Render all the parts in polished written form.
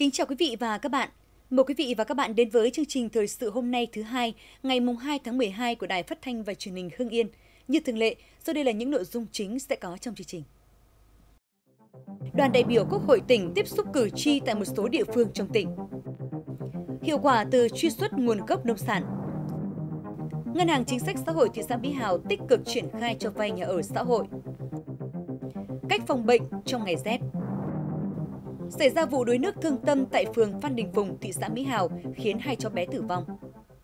Kính chào quý vị và các bạn. Mời quý vị và các bạn đến với chương trình thời sự hôm nay thứ hai, ngày 2 tháng 12 của Đài Phát thanh và Truyền hình Hưng Yên. Như thường lệ, sau đây là những nội dung chính sẽ có trong chương trình. Đoàn đại biểu Quốc hội tỉnh tiếp xúc cử tri tại một số địa phương trong tỉnh. Hiệu quả từ truy xuất nguồn gốc nông sản. Ngân hàng Chính sách Xã hội thị xã Mỹ Hào tích cực triển khai cho vay nhà ở xã hội. Cách phòng bệnh trong ngày rét. Xảy ra vụ đuối nước thương tâm tại phường Phan Đình Phùng, thị xã Mỹ Hào khiến 2 cháu bé tử vong.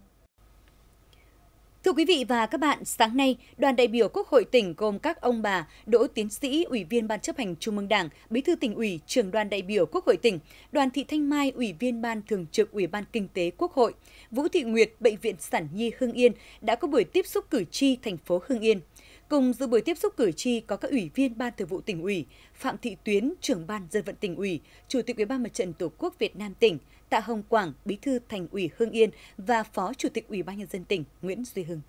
Thưa quý vị và các bạn, sáng nay, đoàn đại biểu Quốc hội tỉnh gồm các ông bà Đỗ Tiến Sĩ, Ủy viên Ban Chấp hành Trung ương Đảng, Bí thư Tỉnh ủy, Trưởng đoàn đại biểu Quốc hội tỉnh, Đoàn Thị Thanh Mai, Ủy viên Ban Thường trực Ủy ban Kinh tế Quốc hội, Vũ Thị Nguyệt, Bệnh viện Sản Nhi Hưng Yên đã có buổi tiếp xúc cử tri thành phố Hưng Yên. Cùng dự buổi tiếp xúc cử tri có các ủy viên Ban Thường vụ Tỉnh ủy, Phạm Thị Tuyến, Trưởng ban Dân vận Tỉnh ủy, Chủ tịch Ủy ban Mặt trận Tổ quốc Việt Nam tỉnh, Tạ Hồng Quảng, Bí thư Thành ủy Hưng Yên và Phó Chủ tịch Ủy ban Nhân dân tỉnh Nguyễn Duy Hưng.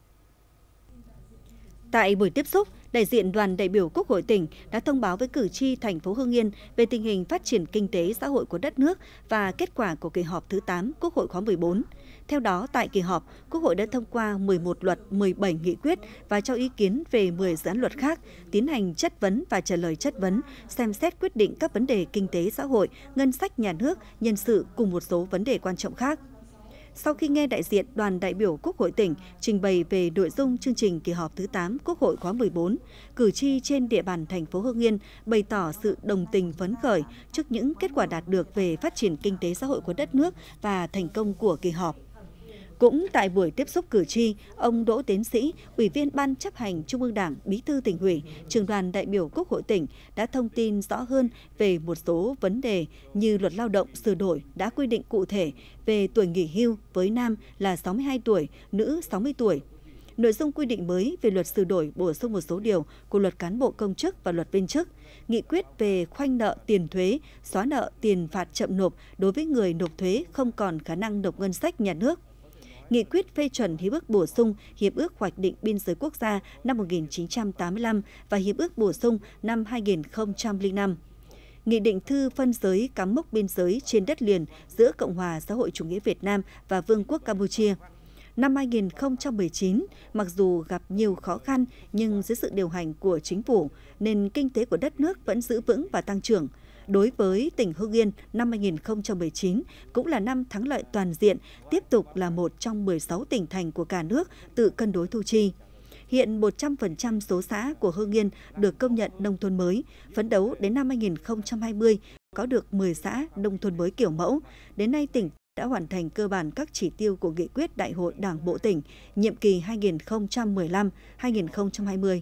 Tại buổi tiếp xúc, đại diện đoàn đại biểu Quốc hội tỉnh đã thông báo với cử tri thành phố Hưng Yên về tình hình phát triển kinh tế xã hội của đất nước và kết quả của kỳ họp thứ 8 Quốc hội khóa 14. Theo đó, tại kỳ họp, Quốc hội đã thông qua 11 luật, 17 nghị quyết và cho ý kiến về 10 dự án luật khác, tiến hành chất vấn và trả lời chất vấn, xem xét quyết định các vấn đề kinh tế xã hội, ngân sách nhà nước, nhân sự cùng một số vấn đề quan trọng khác. Sau khi nghe đại diện đoàn đại biểu Quốc hội tỉnh trình bày về nội dung chương trình kỳ họp thứ 8 Quốc hội khóa 14, cử tri trên địa bàn thành phố Hưng Yên bày tỏ sự đồng tình phấn khởi trước những kết quả đạt được về phát triển kinh tế xã hội của đất nước và thành công của kỳ họp. Cũng tại buổi tiếp xúc cử tri, ông Đỗ Tiến Sĩ, Ủy viên Ban Chấp hành Trung ương Đảng, Bí thư Tỉnh ủy, Trưởng đoàn đại biểu Quốc hội tỉnh đã thông tin rõ hơn về một số vấn đề như luật lao động sửa đổi đã quy định cụ thể về tuổi nghỉ hưu với nam là 62 tuổi, nữ 60 tuổi. Nội dung quy định mới về luật sửa đổi bổ sung một số điều của luật cán bộ công chức và luật viên chức, nghị quyết về khoanh nợ tiền thuế, xóa nợ tiền phạt chậm nộp đối với người nộp thuế không còn khả năng nộp ngân sách nhà nước. Nghị quyết phê chuẩn Hiệp ước bổ sung Hiệp ước Hoạch định Biên giới Quốc gia năm 1985 và Hiệp ước bổ sung năm 2005. Nghị định thư phân giới cắm mốc biên giới trên đất liền giữa Cộng hòa Xã hội Chủ nghĩa Việt Nam và Vương quốc Campuchia. Năm 2019, mặc dù gặp nhiều khó khăn nhưng dưới sự điều hành của chính phủ, nền kinh tế của đất nước vẫn giữ vững và tăng trưởng. Đối với tỉnh Hưng Yên, năm 2019 cũng là năm thắng lợi toàn diện, tiếp tục là một trong 16 tỉnh thành của cả nước tự cân đối thu chi. Hiện 100% số xã của Hưng Yên được công nhận nông thôn mới, phấn đấu đến năm 2020 có được 10 xã nông thôn mới kiểu mẫu. Đến nay tỉnh đã hoàn thành cơ bản các chỉ tiêu của nghị quyết Đại hội Đảng bộ tỉnh nhiệm kỳ 2015-2020.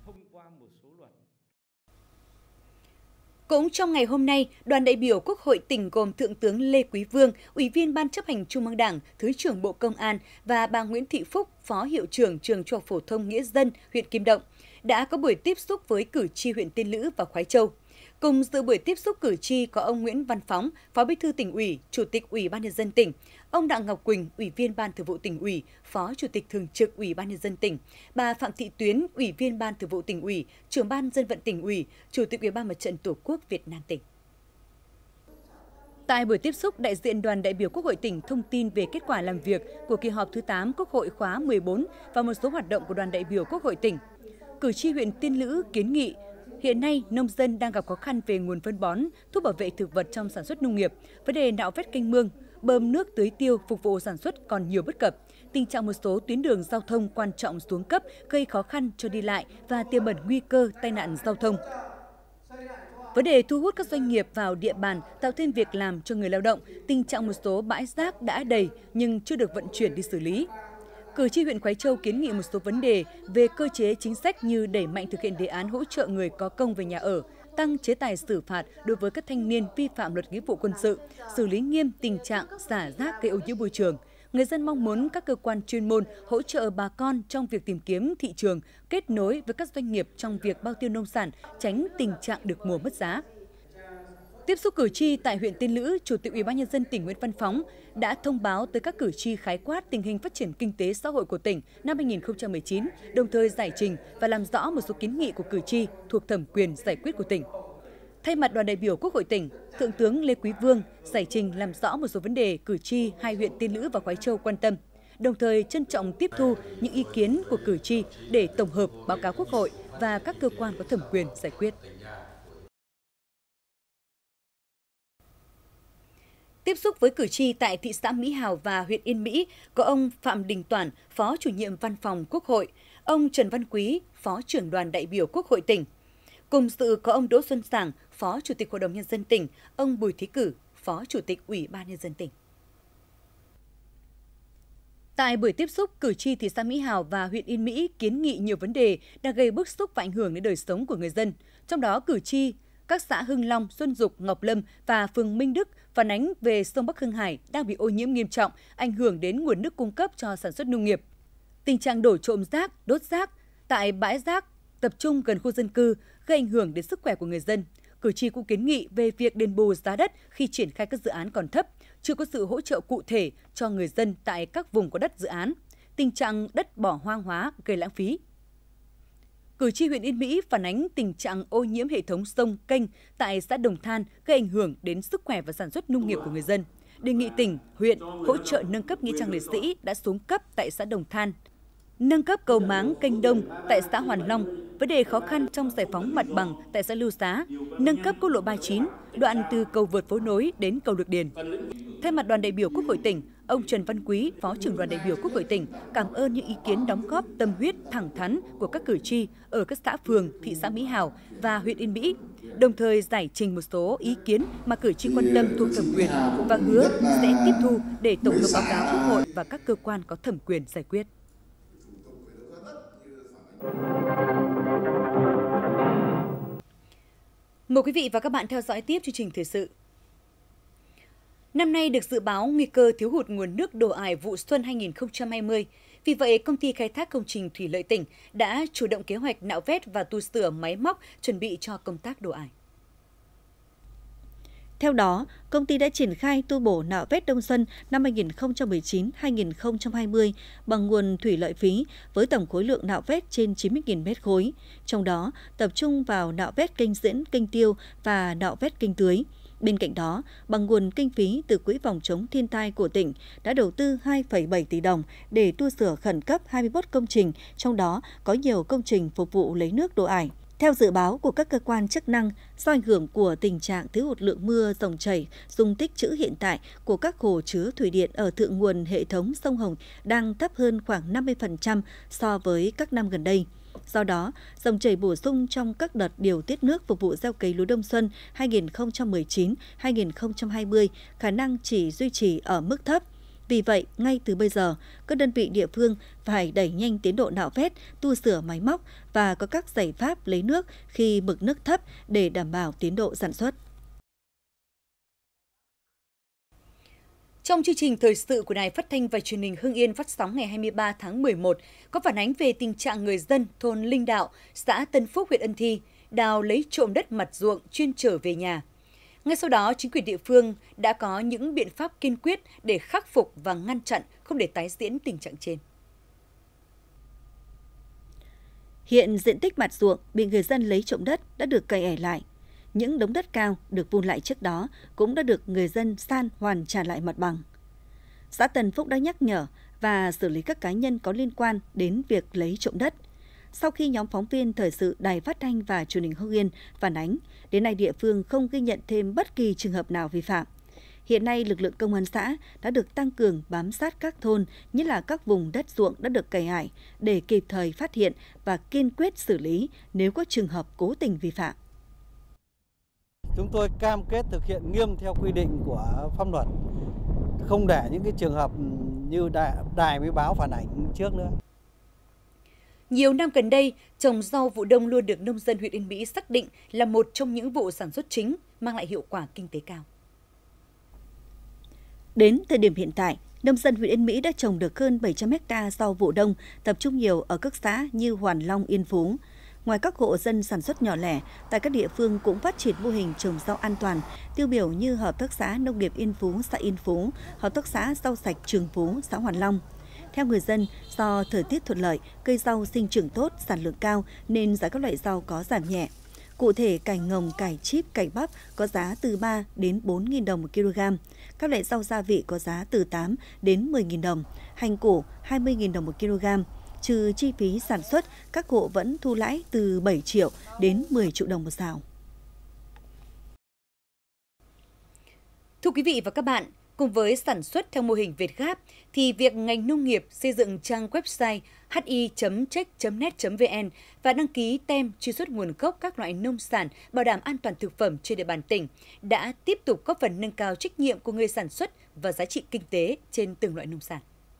Cũng trong ngày hôm nay, đoàn đại biểu Quốc hội tỉnh gồm Thượng tướng Lê Quý Vương, Ủy viên Ban Chấp hành Trung ương Đảng, Thứ trưởng Bộ Công an và bà Nguyễn Thị Phúc, Phó Hiệu trưởng Trường Trung học phổ thông Nghĩa Dân, huyện Kim Động, đã có buổi tiếp xúc với cử tri huyện Tiên Lữ và Khoái Châu. Cùng dự buổi tiếp xúc cử tri có ông Nguyễn Văn Phóng, Phó Bí thư Tỉnh ủy, Chủ tịch Ủy ban Nhân dân tỉnh, ông Đặng Ngọc Quỳnh, Ủy viên Ban Thường vụ Tỉnh ủy, Phó Chủ tịch Thường trực Ủy ban Nhân dân tỉnh, bà Phạm Thị Tuyến, Ủy viên Ban Thường vụ Tỉnh ủy, Trưởng ban Dân vận Tỉnh ủy, Chủ tịch Ủy ban Mặt trận Tổ quốc Việt Nam tỉnh. Tại buổi tiếp xúc, đại diện đoàn đại biểu Quốc hội tỉnh thông tin về kết quả làm việc của kỳ họp thứ 8 Quốc hội khóa 14 và một số hoạt động của đoàn đại biểu Quốc hội tỉnh. Cử tri huyện Tiên Lữ kiến nghị hiện nay, nông dân đang gặp khó khăn về nguồn phân bón, thuốc bảo vệ thực vật trong sản xuất nông nghiệp, vấn đề nạo vét kênh mương, bơm nước tưới tiêu phục vụ sản xuất còn nhiều bất cập. Tình trạng một số tuyến đường giao thông quan trọng xuống cấp gây khó khăn cho đi lại và tiềm ẩn nguy cơ tai nạn giao thông. Vấn đề thu hút các doanh nghiệp vào địa bàn, tạo thêm việc làm cho người lao động, tình trạng một số bãi rác đã đầy nhưng chưa được vận chuyển đi xử lý. Cử tri huyện Khoái Châu kiến nghị một số vấn đề về cơ chế chính sách như đẩy mạnh thực hiện đề án hỗ trợ người có công về nhà ở, tăng chế tài xử phạt đối với các thanh niên vi phạm luật nghĩa vụ quân sự, xử lý nghiêm tình trạng xả rác gây ô nhiễm môi trường. Người dân mong muốn các cơ quan chuyên môn hỗ trợ bà con trong việc tìm kiếm thị trường, kết nối với các doanh nghiệp trong việc bao tiêu nông sản, tránh tình trạng được mùa mất giá. Tiếp xúc cử tri tại huyện Tiên Lữ, Chủ tịch Ủy ban Nhân dân tỉnh Nguyễn Văn Phóng đã thông báo tới các cử tri khái quát tình hình phát triển kinh tế xã hội của tỉnh năm 2019, đồng thời giải trình và làm rõ một số kiến nghị của cử tri thuộc thẩm quyền giải quyết của tỉnh. Thay mặt đoàn đại biểu Quốc hội tỉnh, Thượng tướng Lê Quý Vương giải trình làm rõ một số vấn đề cử tri hai huyện Tiên Lữ và Khoái Châu quan tâm, đồng thời trân trọng tiếp thu những ý kiến của cử tri để tổng hợp báo cáo Quốc hội và các cơ quan có thẩm quyền giải quyết. Tiếp xúc với cử tri tại thị xã Mỹ Hào và huyện Yên Mỹ có ông Phạm Đình Toản, Phó Chủ nhiệm Văn phòng Quốc hội, ông Trần Văn Quý, Phó trưởng đoàn đại biểu Quốc hội tỉnh. Cùng dự có ông Đỗ Xuân Sảng, Phó Chủ tịch Hội đồng Nhân dân tỉnh, ông Bùi Thí Cử, Phó Chủ tịch Ủy ban Nhân dân tỉnh. Tại buổi tiếp xúc, cử tri thị xã Mỹ Hào và huyện Yên Mỹ kiến nghị nhiều vấn đề đang gây bức xúc và ảnh hưởng đến đời sống của người dân. Trong đó, cử tri các xã Hưng Long, Xuân Dục, Ngọc Lâm và phường Minh Đức phản ánh về sông Bắc Hưng Hải đang bị ô nhiễm nghiêm trọng, ảnh hưởng đến nguồn nước cung cấp cho sản xuất nông nghiệp. Tình trạng đổ trộm rác, đốt rác tại bãi rác tập trung gần khu dân cư gây ảnh hưởng đến sức khỏe của người dân. Cử tri cũng kiến nghị về việc đền bù giá đất khi triển khai các dự án còn thấp, chưa có sự hỗ trợ cụ thể cho người dân tại các vùng có đất dự án, tình trạng đất bỏ hoang hóa gây lãng phí. Cử tri huyện Yên Mỹ phản ánh tình trạng ô nhiễm hệ thống sông, kênh tại xã Đồng Than gây ảnh hưởng đến sức khỏe và sản xuất nông nghiệp của người dân. Đề nghị tỉnh, huyện hỗ trợ nâng cấp nghĩa trang liệt sĩ đã xuống cấp tại xã Đồng Than, nâng cấp cầu máng kênh Đông tại xã Hoàn Long, vấn đề khó khăn trong giải phóng mặt bằng tại xã Lưu Xá, nâng cấp quốc lộ 39, đoạn từ cầu vượt Phố Nối đến cầu Được Điền. Thay mặt đoàn đại biểu Quốc hội tỉnh, ông Trần Văn Quý, Phó trưởng đoàn đại biểu Quốc hội tỉnh, cảm ơn những ý kiến đóng góp tâm huyết, thẳng thắn của các cử tri ở các xã phường, thị xã Mỹ Hào và huyện Yên Mỹ, đồng thời giải trình một số ý kiến mà cử tri quan tâm thuộc thẩm quyền và hứa sẽ tiếp thu để tổng hợp báo cáo Quốc hội và các cơ quan có thẩm quyền giải quyết. Mời quý vị và các bạn theo dõi tiếp chương trình thời sự. Năm nay được dự báo nguy cơ thiếu hụt nguồn nước đổ ải vụ xuân 2020. Vì vậy, Công ty Khai thác Công trình Thủy lợi tỉnh đã chủ động kế hoạch nạo vét và tu sửa máy móc chuẩn bị cho công tác đổ ải. Theo đó, công ty đã triển khai tu bổ nạo vét đông xuân năm 2019-2020 bằng nguồn thủy lợi phí với tổng khối lượng nạo vét trên 90.000 mét khối. Trong đó, tập trung vào nạo vét kênh Diễn, kênh Tiêu và nạo vét kênh Tưới. Bên cạnh đó, bằng nguồn kinh phí từ Quỹ phòng chống thiên tai của tỉnh đã đầu tư 2,7 tỷ đồng để tu sửa khẩn cấp 21 công trình, trong đó có nhiều công trình phục vụ lấy nước đổ ải. Theo dự báo của các cơ quan chức năng, do ảnh hưởng của tình trạng thiếu hụt lượng mưa dòng chảy, dung tích trữ hiện tại của các hồ chứa thủy điện ở thượng nguồn hệ thống sông Hồng đang thấp hơn khoảng 50% so với các năm gần đây. Do đó, dòng chảy bổ sung trong các đợt điều tiết nước phục vụ gieo cấy lúa đông xuân 2019-2020 khả năng chỉ duy trì ở mức thấp. Vì vậy, ngay từ bây giờ, các đơn vị địa phương phải đẩy nhanh tiến độ nạo vét, tu sửa máy móc và có các giải pháp lấy nước khi mực nước thấp để đảm bảo tiến độ sản xuất. Trong chương trình thời sự của Đài Phát thanh và Truyền hình Hưng Yên phát sóng ngày 23 tháng 11 có phản ánh về tình trạng người dân thôn Linh Đạo, xã Tân Phúc, huyện Ân Thi đào lấy trộm đất mặt ruộng chuyên trở về nhà. Ngay sau đó, chính quyền địa phương đã có những biện pháp kiên quyết để khắc phục và ngăn chặn không để tái diễn tình trạng trên. Hiện diện tích mặt ruộng bị người dân lấy trộm đất đã được cày ải lại. Những đống đất cao được vun lại trước đó cũng đã được người dân san hoàn trả lại mặt bằng. Xã Tân Phúc đã nhắc nhở và xử lý các cá nhân có liên quan đến việc lấy trộm đất. Sau khi nhóm phóng viên thời sự Đài Phát thanh và Truyền hình Hưng Yên phản ánh, đến nay địa phương không ghi nhận thêm bất kỳ trường hợp nào vi phạm. Hiện nay, lực lượng công an xã đã được tăng cường bám sát các thôn, nhất là các vùng đất ruộng đã được cày ải để kịp thời phát hiện và kiên quyết xử lý nếu có trường hợp cố tình vi phạm. Chúng tôi cam kết thực hiện nghiêm theo quy định của pháp luật, không để những cái trường hợp như đài mới báo phản ánh trước nữa. Nhiều năm gần đây, trồng rau vụ đông luôn được nông dân huyện Yên Mỹ xác định là một trong những vụ sản xuất chính mang lại hiệu quả kinh tế cao. Đến thời điểm hiện tại, nông dân huyện Yên Mỹ đã trồng được hơn 700 ha rau vụ đông, tập trung nhiều ở các xã như Hoàn Long, Yên Phú. Ngoài các hộ dân sản xuất nhỏ lẻ, tại các địa phương cũng phát triển mô hình trồng rau an toàn, tiêu biểu như Hợp tác xã Nông nghiệp Yên Phú, xã Yên Phú, Hợp tác xã Rau sạch Trường Phú, xã Hoàn Long. Theo người dân, do thời tiết thuận lợi, cây rau sinh trưởng tốt, sản lượng cao nên giá các loại rau có giảm nhẹ. Cụ thể, cải ngồng, cải chip, cải bắp có giá từ 3 đến 4.000 đồng một kg. Các loại rau gia vị có giá từ 8 đến 10.000 đồng, hành củ 20.000 đồng một kg. Trừ chi phí sản xuất, các hộ vẫn thu lãi từ 7 triệu đến 10 triệu đồng một sào. Thưa quý vị và các bạn, cùng với sản xuất theo mô hình Việt Gáp, thì việc ngành nông nghiệp xây dựng trang website hi.check.net.vn và đăng ký tem truy xuất nguồn gốc các loại nông sản bảo đảm an toàn thực phẩm trên địa bàn tỉnh đã tiếp tục góp phần nâng cao trách nhiệm của người sản xuất và giá trị kinh tế trên từng loại nông sản.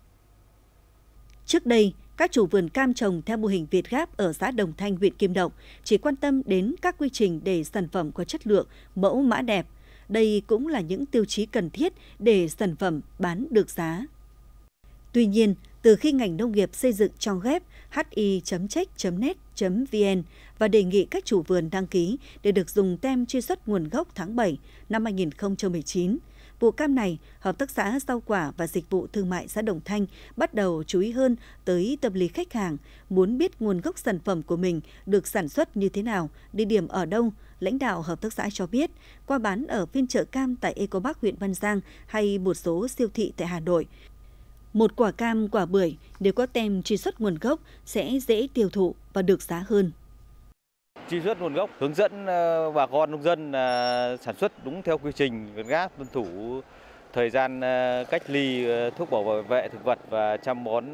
Trước đây, các chủ vườn cam trồng theo mô hình Việt Gáp ở xã Đồng Thanh, huyện Kim Động chỉ quan tâm đến các quy trình để sản phẩm có chất lượng, mẫu mã đẹp. Đây cũng là những tiêu chí cần thiết để sản phẩm bán được giá. Tuy nhiên, từ khi ngành nông nghiệp xây dựng trang web hi.check.net.vn và đề nghị các chủ vườn đăng ký để được dùng tem truy xuất nguồn gốc tháng 7 năm 2019, vụ cam này, Hợp tác xã Rau quả và Dịch vụ Thương mại xã Đồng Thanh bắt đầu chú ý hơn tới tâm lý khách hàng, muốn biết nguồn gốc sản phẩm của mình được sản xuất như thế nào, địa điểm ở đâu. Lãnh đạo Hợp tác xã cho biết, qua bán ở phiên chợ cam tại Ecopark huyện Văn Giang hay một số siêu thị tại Hà Nội, một quả cam, quả bưởi nếu có tem truy xuất nguồn gốc sẽ dễ tiêu thụ và được giá hơn. Truy xuất nguồn gốc hướng dẫn bà con nông dân sản xuất đúng theo quy trình Việt Gáp, tuân thủ thời gian cách ly thuốc bảo vệ thực vật và chăm bón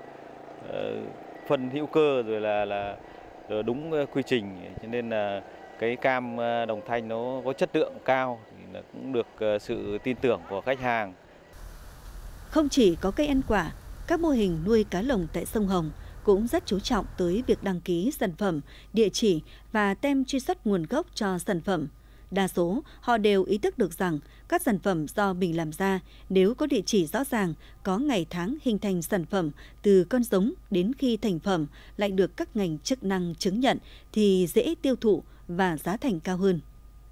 phân hữu cơ rồi là đúng quy trình, cho nên là cái cam Đồng Thanh nó có chất lượng cao thì cũng được sự tin tưởng của khách hàng. Không chỉ có cây ăn quả, các mô hình nuôi cá lồng tại sông Hồng cũng rất chú trọng tới việc đăng ký sản phẩm, địa chỉ và tem truy xuất nguồn gốc cho sản phẩm. Đa số, họ đều ý thức được rằng các sản phẩm do mình làm ra nếu có địa chỉ rõ ràng, có ngày tháng hình thành sản phẩm từ con giống đến khi thành phẩm lại được các ngành chức năng chứng nhận thì dễ tiêu thụ và giá thành cao hơn.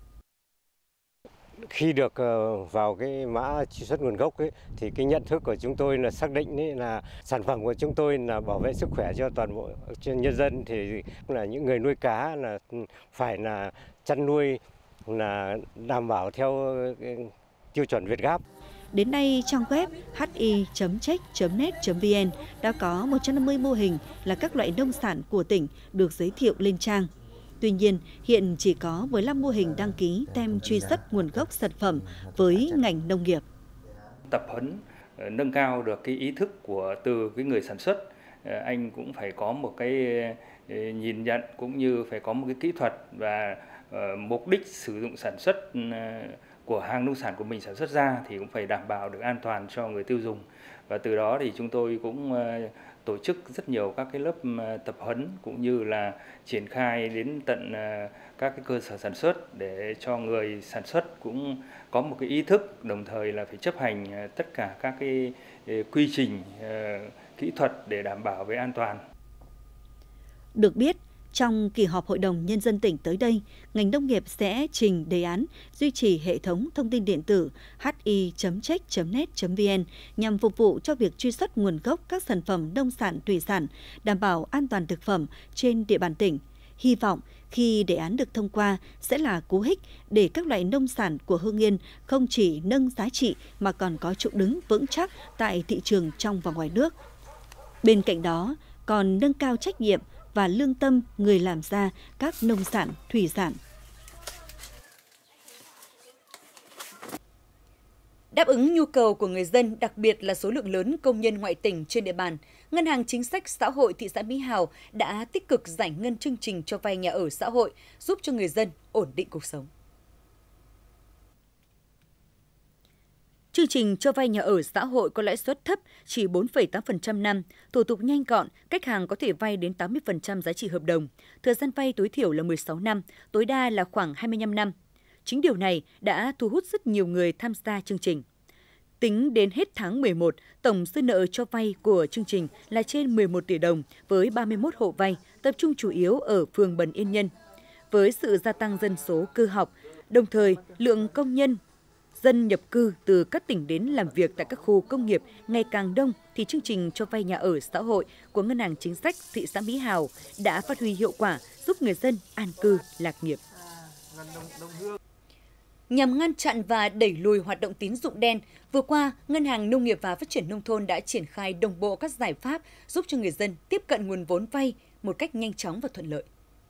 Khi được vào cái mã truy xuất nguồn gốc ấy, thì cái nhận thức của chúng tôi là xác định ấy là sản phẩm của chúng tôi là bảo vệ sức khỏe cho toàn bộ cho nhân dân, thì là những người nuôi cá là phải là chăn nuôi là đảm bảo theo tiêu chuẩn Việt Gáp. Đến nay, trang web hi.check.net.vn đã có 150 mô hình là các loại nông sản của tỉnh được giới thiệu lên trang. Tuy nhiên, hiện chỉ có 15 mô hình đăng ký tem truy xuất nguồn gốc sản phẩm với ngành nông nghiệp. Tập huấn nâng cao được cái ý thức từ cái người sản xuất, anh cũng phải có một cái nhìn nhận cũng như phải có một cái kỹ thuật và mục đích sử dụng sản xuất của hàng nông sản của mình sản xuất ra thì cũng phải đảm bảo được an toàn cho người tiêu dùng. Và từ đó thì chúng tôi cũng tổ chức rất nhiều các cái lớp tập huấn cũng như là triển khai đến tận các cái cơ sở sản xuất để cho người sản xuất cũng có một cái ý thức, đồng thời là phải chấp hành tất cả các cái quy trình kỹ thuật để đảm bảo về an toàn. Được biết, trong kỳ họp Hội đồng Nhân dân tỉnh tới đây, ngành nông nghiệp sẽ trình đề án duy trì hệ thống thông tin điện tử hi.check.net.vn nhằm phục vụ cho việc truy xuất nguồn gốc các sản phẩm nông sản thủy sản, đảm bảo an toàn thực phẩm trên địa bàn tỉnh. Hy vọng khi đề án được thông qua sẽ là cú hích để các loại nông sản của Hưng Yên không chỉ nâng giá trị mà còn có chỗ đứng vững chắc tại thị trường trong và ngoài nước. Bên cạnh đó, còn nâng cao trách nhiệm và lương tâm người làm ra các nông sản, thủy sản. Đáp ứng nhu cầu của người dân, đặc biệt là số lượng lớn công nhân ngoại tỉnh trên địa bàn, Ngân hàng Chính sách Xã hội thị xã Mỹ Hào đã tích cực giải ngân chương trình cho vay nhà ở xã hội, giúp cho người dân ổn định cuộc sống. Chương trình cho vay nhà ở xã hội có lãi suất thấp, chỉ 4,8% năm, thủ tục nhanh gọn, khách hàng có thể vay đến 80% giá trị hợp đồng. Thời gian vay tối thiểu là 16 năm, tối đa là khoảng 25 năm. Chính điều này đã thu hút rất nhiều người tham gia chương trình. Tính đến hết tháng 11, tổng dư nợ cho vay của chương trình là trên 11 tỷ đồng với 31 hộ vay, tập trung chủ yếu ở phường Bần Yên Nhân. Với sự gia tăng dân số cư học, đồng thời lượng công nhân dân nhập cư từ các tỉnh đến làm việc tại các khu công nghiệp ngày càng đông thì chương trình cho vay nhà ở xã hội của Ngân hàng Chính sách thị xã Mỹ Hào đã phát huy hiệu quả, giúp người dân an cư lạc nghiệp. Nhằm ngăn chặn và đẩy lùi hoạt động tín dụng đen, vừa qua, Ngân hàng Nông nghiệp và Phát triển Nông thôn đã triển khai đồng bộ các giải pháp giúp cho người dân tiếp cận nguồn vốn vay một cách nhanh chóng và thuận lợi.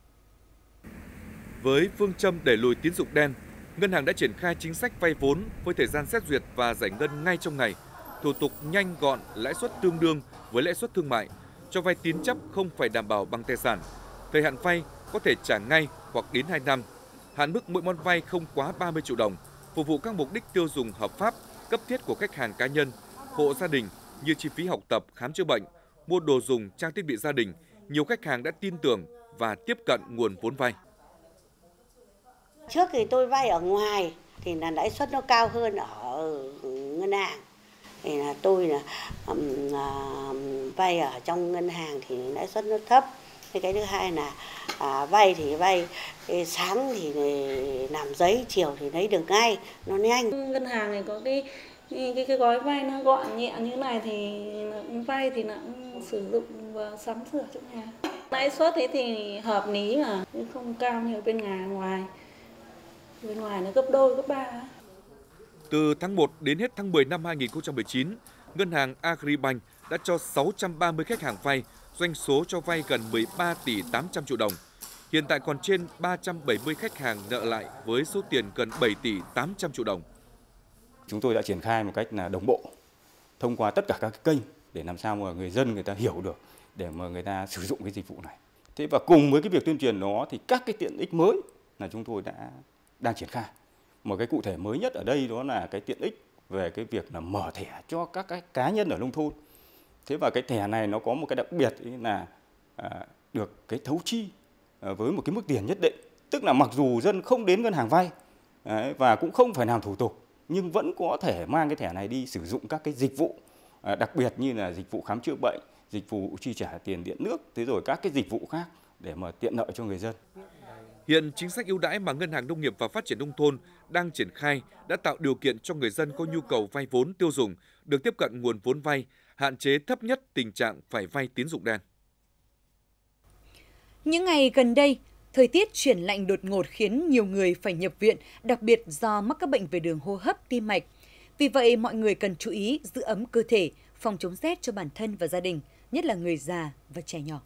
Với phương châm đẩy lùi tín dụng đen, Ngân hàng đã triển khai chính sách vay vốn với thời gian xét duyệt và giải ngân ngay trong ngày, thủ tục nhanh gọn, lãi suất tương đương với lãi suất thương mại, cho vay tín chấp không phải đảm bảo bằng tài sản, thời hạn vay có thể trả ngay hoặc đến 2 năm, hạn mức mỗi món vay không quá 30 triệu đồng, phục vụ các mục đích tiêu dùng hợp pháp, cấp thiết của khách hàng cá nhân, hộ gia đình như chi phí học tập, khám chữa bệnh, mua đồ dùng, trang thiết bị gia đình. Nhiều khách hàng đã tin tưởng và tiếp cận nguồn vốn vay. Trước thì tôi vay ở ngoài thì là lãi suất nó cao hơn ở ngân hàng. Thì là tôi vay ở trong ngân hàng thì lãi suất nó thấp. Cái thứ hai là vay thì vay sáng thì làm giấy, chiều thì lấy được ngay, nó nhanh. Ngân hàng này có cái gói vay nó gọn nhẹ như thế này thì vay thì cũng sử dụng và sắm sửa trong nhà. Lãi suất thì hợp lý mà, không cao như bên ngoài. Bên ngoài nó gấp đôi, gấp ba. Từ tháng 1 đến hết tháng 10 năm 2019, Ngân hàng Agribank đã cho 630 khách hàng vay, doanh số cho vay gần 13 tỷ 800 triệu đồng. Hiện tại còn trên 370 khách hàng nợ lại với số tiền gần 7 tỷ 800 triệu đồng. Chúng tôi đã triển khai một cách là đồng bộ, thông qua tất cả các kênh để làm sao mà người dân người ta hiểu được để mà người ta sử dụng cái dịch vụ này. Thế và cùng với cái việc tuyên truyền đó thì các cái tiện ích mới là chúng tôi đang triển khai. Một cái cụ thể mới nhất ở đây đó là cái tiện ích về cái việc là mở thẻ cho các cái cá nhân ở nông thôn. Thế và cái thẻ này nó có một cái đặc biệt là được cái thấu chi với một cái mức tiền nhất định. Tức là mặc dù dân không đến ngân hàng vay và cũng không phải làm thủ tục, nhưng vẫn có thể mang cái thẻ này đi sử dụng các cái dịch vụ, đặc biệt như là dịch vụ khám chữa bệnh, dịch vụ chi trả tiền điện nước, thế rồi các cái dịch vụ khác để mà tiện lợi cho người dân. Hiện chính sách ưu đãi mà Ngân hàng Nông nghiệp và Phát triển Nông thôn đang triển khai đã tạo điều kiện cho người dân có nhu cầu vay vốn tiêu dùng được tiếp cận nguồn vốn vay, hạn chế thấp nhất tình trạng phải vay tín dụng đen. Những ngày gần đây, thời tiết chuyển lạnh đột ngột khiến nhiều người phải nhập viện, đặc biệt do mắc các bệnh về đường hô hấp, tim mạch. Vì vậy, mọi người cần chú ý giữ ấm cơ thể, phòng chống rét cho bản thân và gia đình, nhất là người già và trẻ nhỏ.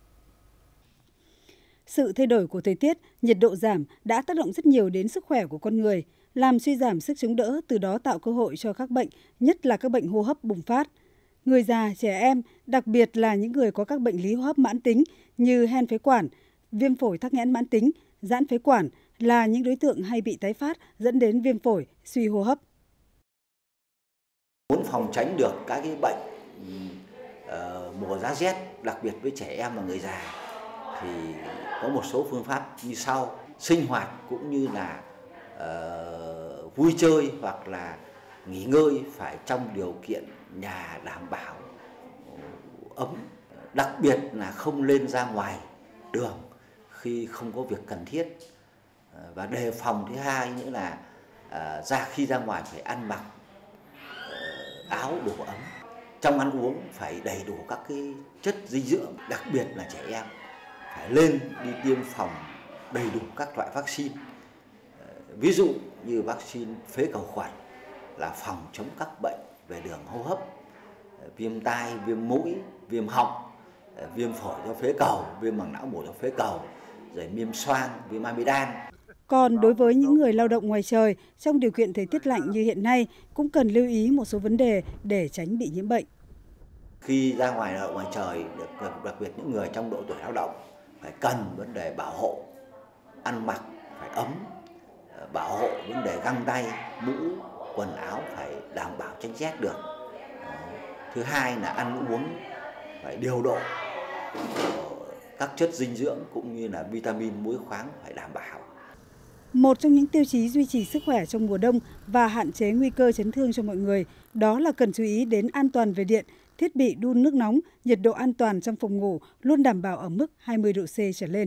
Sự thay đổi của thời tiết, nhiệt độ giảm đã tác động rất nhiều đến sức khỏe của con người, làm suy giảm sức chống đỡ, từ đó tạo cơ hội cho các bệnh, nhất là các bệnh hô hấp bùng phát. Người già, trẻ em, đặc biệt là những người có các bệnh lý hô hấp mãn tính như hen phế quản, viêm phổi tắc nghẽn mãn tính, giãn phế quản là những đối tượng hay bị tái phát dẫn đến viêm phổi, suy hô hấp. Muốn phòng tránh được các cái bệnh mùa giá rét, đặc biệt với trẻ em và người già thì có một số phương pháp như sau: sinh hoạt cũng như là vui chơi hoặc là nghỉ ngơi phải trong điều kiện nhà đảm bảo ấm, đặc biệt là không lên ra ngoài đường khi không có việc cần thiết, và đề phòng thứ hai nữa là khi ra ngoài phải ăn mặc áo đủ ấm. Trong ăn uống phải đầy đủ các cái chất dinh dưỡng, đặc biệt là trẻ em phải lên đi tiêm phòng đầy đủ các loại vaccine. Ví dụ như vaccine phế cầu khuẩn là phòng chống các bệnh về đường hô hấp, viêm tai, viêm mũi, viêm họng, viêm phổi do phế cầu, viêm màng não bộ do phế cầu, rồi viêm xoang, viêm amidan. Còn đối với những người lao động ngoài trời, trong điều kiện thời tiết lạnh như hiện nay, cũng cần lưu ý một số vấn đề để tránh bị nhiễm bệnh. Khi ra ngoài lao động ngoài trời, đặc biệt những người trong độ tuổi lao động, phải cần vấn đề bảo hộ, ăn mặc phải ấm, bảo hộ vấn đề găng tay, mũ, quần áo phải đảm bảo tránh rét được. Thứ hai là ăn uống phải điều độ, các chất dinh dưỡng cũng như là vitamin, muối, khoáng phải đảm bảo. Một trong những tiêu chí duy trì sức khỏe trong mùa đông và hạn chế nguy cơ chấn thương cho mọi người, đó là cần chú ý đến an toàn về điện, thiết bị đun nước nóng, nhiệt độ an toàn trong phòng ngủ luôn đảm bảo ở mức 20 độ C trở lên.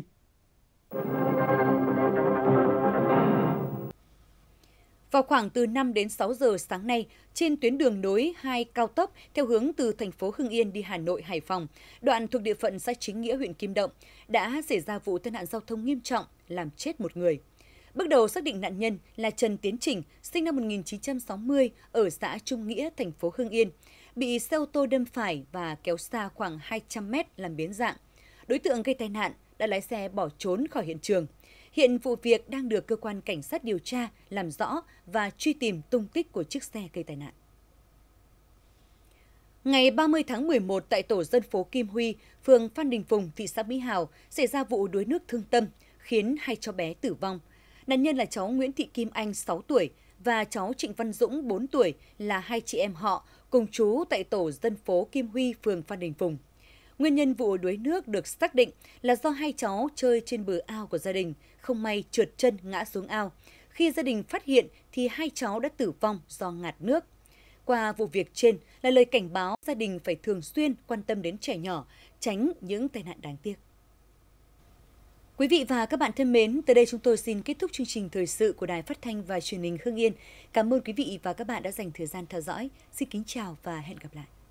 Vào khoảng từ 5 đến 6 giờ sáng nay, trên tuyến đường nối 2 cao tốc theo hướng từ thành phố Hưng Yên đi Hà Nội, Hải Phòng, đoạn thuộc địa phận xã Chính Nghĩa, huyện Kim Động, đã xảy ra vụ tai nạn giao thông nghiêm trọng, làm chết một người. Bước đầu xác định nạn nhân là Trần Tiến Trình, sinh năm 1960, ở xã Trung Nghĩa, thành phố Hưng Yên, bị xe ô tô đâm phải và kéo xa khoảng 200 mét làm biến dạng. Đối tượng gây tai nạn đã lái xe bỏ trốn khỏi hiện trường. Hiện vụ việc đang được cơ quan cảnh sát điều tra, làm rõ và truy tìm tung tích của chiếc xe gây tai nạn. Ngày 30 tháng 11 tại tổ dân phố Kim Huy, phường Phan Đình Phùng, thị xã Mỹ Hào xảy ra vụ đuối nước thương tâm khiến 2 cháu bé tử vong. Nạn nhân là cháu Nguyễn Thị Kim Anh 6 tuổi và cháu Trịnh Văn Dũng 4 tuổi là 2 chị em họ cùng trú tại tổ dân phố Kim Huy, phường Phan Đình Phùng. Nguyên nhân vụ đuối nước được xác định là do 2 cháu chơi trên bờ ao của gia đình, không may trượt chân ngã xuống ao. Khi gia đình phát hiện thì 2 cháu đã tử vong do ngạt nước. Qua vụ việc trên là lời cảnh báo gia đình phải thường xuyên quan tâm đến trẻ nhỏ, tránh những tai nạn đáng tiếc. Quý vị và các bạn thân mến, tới đây chúng tôi xin kết thúc chương trình thời sự của Đài Phát thanh và Truyền hình Hưng Yên. Cảm ơn quý vị và các bạn đã dành thời gian theo dõi. Xin kính chào và hẹn gặp lại.